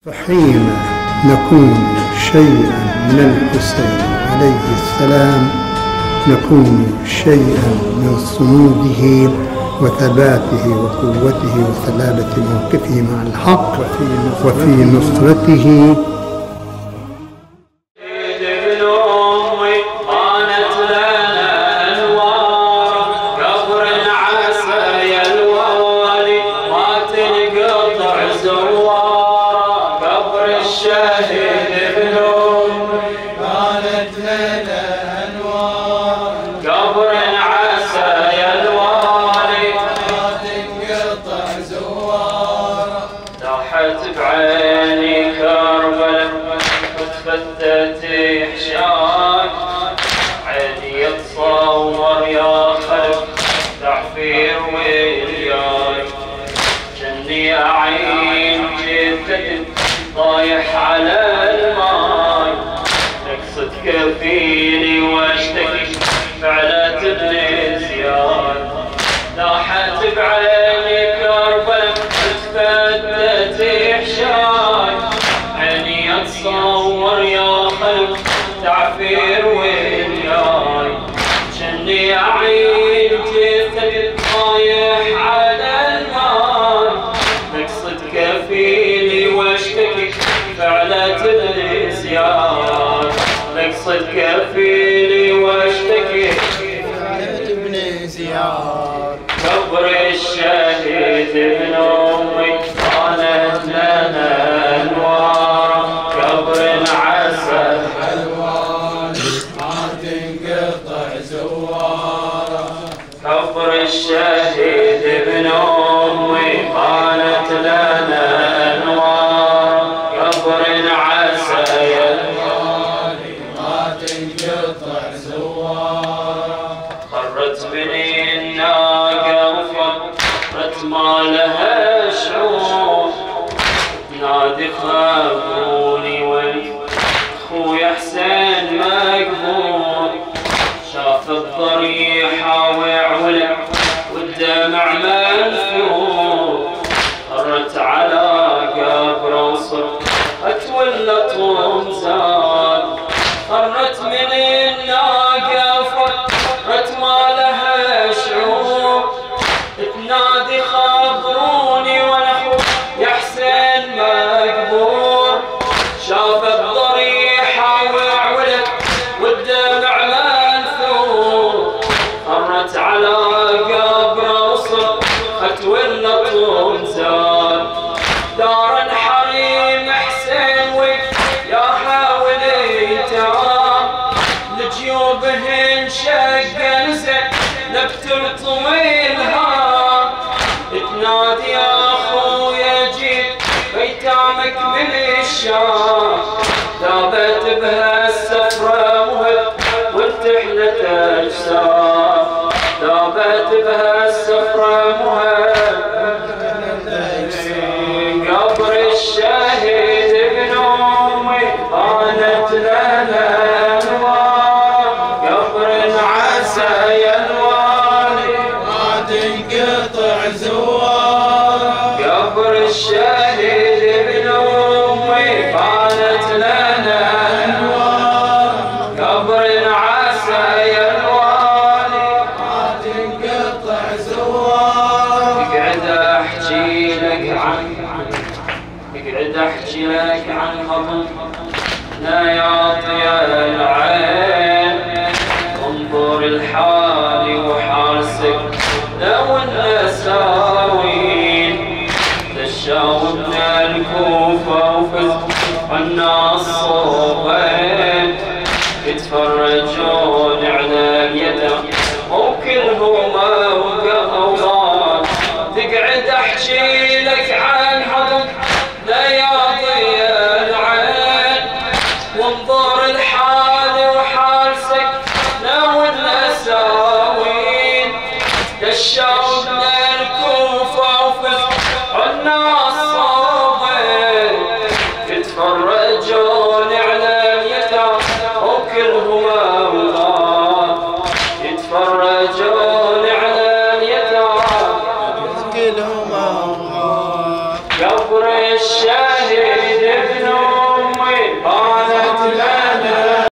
حين نكون شيئا من الحسين عليه السلام نكون شيئا من صموده وثباته وقوته وسلالة موقفه مع الحق وفي نصرته. بعيني كربلة وتفتت إحشاك عيني اتصور يا خلق تعفير وياك جني أعين جدك طايح على الماي تقصد كفيني واشتكي فعلات ابن زياد لاحت بعيني كربلة وتفتت إحشاك عيني اتصور يا خلق تعفير وياي جني أعين جثك طايح على الماي تقصد كفيلي واشتكي فعلات ابن زياد تقصد كفيلي واشتكي فعلات ابن زياد قبر الشهيد ابن أمي كانت لنا أنوار قبر عسى ألوان ما تنقطع زواره قبر الشهيد ابن أمي كانت لنا أنوار قبر عسى ألوان ما تنقطع زواره خرت بني الناقة وفرت ما لها شعور نادي خبروني وين خويا حسين مقبور شاف الضريحة وعولع والدمع منثور خرت على قبر وصرت اتولت ومزاد خرت من الناقة فرت ما لها شعور تنادي خبروني وانا يا حسين مقبور شاف الضريحة وعولت والدمع منثور خرت على قبر وصرت اتولت ومزاد دار الحريم حسين ويا حاوليتها لجيوبهن شق نزل نبتر طويلها تنادي يا اخويا جيت ايتامك من الشام ذابت بها السفرة مهب وانتحلت اجسام ذابت بها السفرة مهب وانتحلت اجسام قبر الشهيد ابن امي كانت لنا انوار قبر عسى ينوالي ما تنقطع زواره قبر الشهيد ابن امي كانت لنا انوار قبر عسى ينوالي ما تنقطع زواره اقعد احكي لك عن خبر لا يعطي العين انظر الحال وحارسك لو الاساوين تشاورنا الكوفه وفز عنا الصوبين